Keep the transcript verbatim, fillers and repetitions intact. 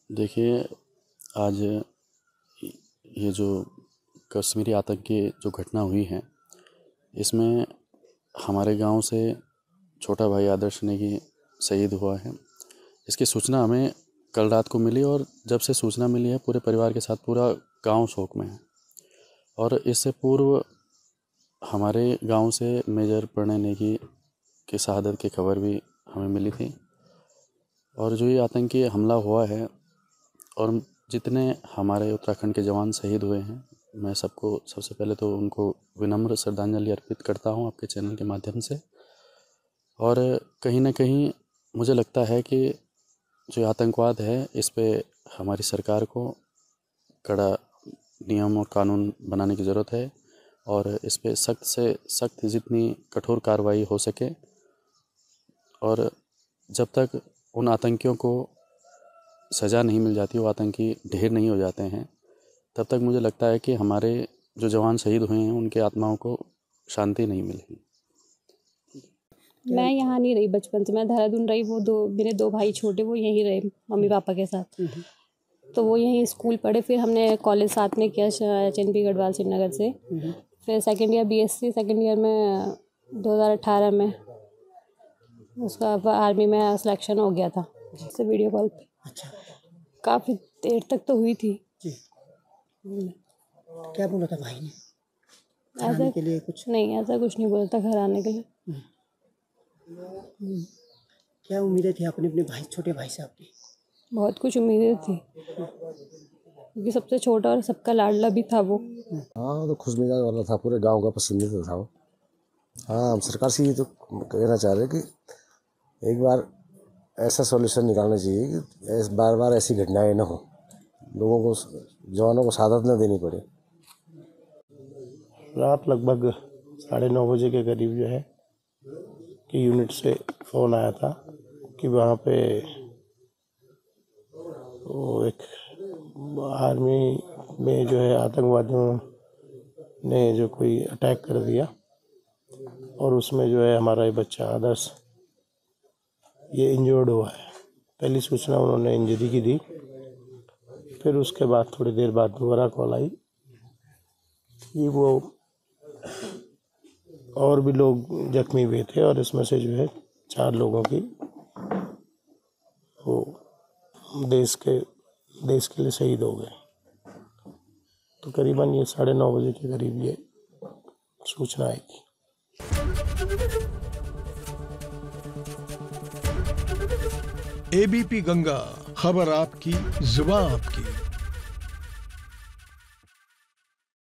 देखिए, आज ये जो कश्मीरी आतंक की जो घटना हुई है, इसमें हमारे गांव से छोटा भाई आदर्श नेगी शहीद हुआ है। इसकी सूचना हमें कल रात को मिली और जब से सूचना मिली है पूरे परिवार के साथ पूरा गांव शोक में है। और इससे पूर्व हमारे गांव से मेजर प्रणय नेगी की शहादत की खबर भी हमें मिली थी। और जो ये आतंकी हमला हुआ है और जितने हमारे उत्तराखंड के जवान शहीद हुए हैं, मैं सबको सबसे पहले तो उनको विनम्र श्रद्धांजलि अर्पित करता हूं आपके चैनल के माध्यम से। और कहीं ना कहीं मुझे लगता है कि जो आतंकवाद है इस पे हमारी सरकार को कड़ा नियम और कानून बनाने की ज़रूरत है और इस पे सख्त से सख्त जितनी कठोर कार्रवाई हो सके। और जब तक उन आतंकियों को सज़ा नहीं मिल जाती, वो आतंकी ढेर नहीं हो जाते हैं, तब तक मुझे लगता है कि हमारे जो जवान शहीद हुए हैं उनके आत्माओं को शांति नहीं मिलेगी। मैं यहाँ नहीं रही बचपन से, मैं देहरादून रही। वो दो मेरे दो भाई छोटे वो यहीं रहे मम्मी पापा के साथ, तो वो यहीं स्कूल पढ़े। फिर हमने कॉलेज साथ में किया H N P Garhwal Srinagar से। फिर second year B S C second year में दो हज़ार अठारह में उसका आर्मी में सिलेक्शन हो गया था से वीडियो कॉल पे। अच्छा, काफ़ी देर तक तो हुई थी जी। क्या बोला था भाई ने? ऐसा के लिए कुछ नहीं, ऐसा कुछ नहीं बोला था घर आने के लिए। क्या उम्मीदें थी अपने अपने भाई छोटे भाई से आपकी? बहुत कुछ उम्मीदें थी क्योंकि सबसे छोटा और सबका लाडला भी था वो। हाँ, तो खुश मिजाज वाला था, पूरे गांव का पसंदीदा था वो। हाँ, हम सरकार से ये तो कहना चाह रहे हैं कि एक बार ऐसा सॉल्यूशन निकालना चाहिए कि बार बार ऐसी घटनाएं न हो, लोगों को जवानों को शहादत न देनी पड़े। रात लगभग साढ़े नौ बजे के करीब जो है कि यूनिट से फ़ोन आया था कि वहाँ पे वो एक आर्मी में जो है आतंकवादियों ने जो कोई अटैक कर दिया और उसमें जो है हमारा ये बच्चा आदर्श ये इंजर्ड हुआ है। पहली सूचना उन्होंने इंजरी की दी। फिर उसके बाद थोड़ी देर बाद दोबारा कॉल आई कि वो और भी लोग जख्मी हुए थे और इसमें से जो है चार लोगों की वो देश के देश के लिए शहीद हो गए। तो करीबन ये साढ़े नौ बजे के करीब ये सूचना आई थी। ए बी पी गंगा, खबर आपकी, जुबान आपकी।